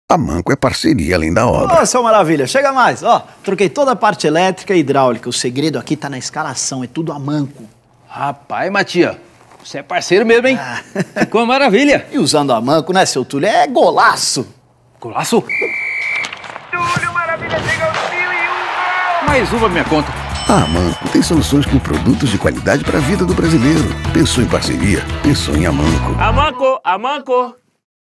A Manco é parceria além da obra. Ô, seu Maravilha, chega mais. Ó, troquei toda a parte elétrica e hidráulica. O segredo aqui tá na escalação, é tudo a Manco. Rapaz, Matias, você é parceiro mesmo, hein? Com maravilha. E usando a Manco, né, seu Túlio? É golaço. Golaço? Túlio Maravilha chega aos 1001 gols! Mais uma minha conta. A Manco tem soluções com produtos de qualidade para a vida do brasileiro. Pensou em parceria? Pensou em Amanco. A Manco!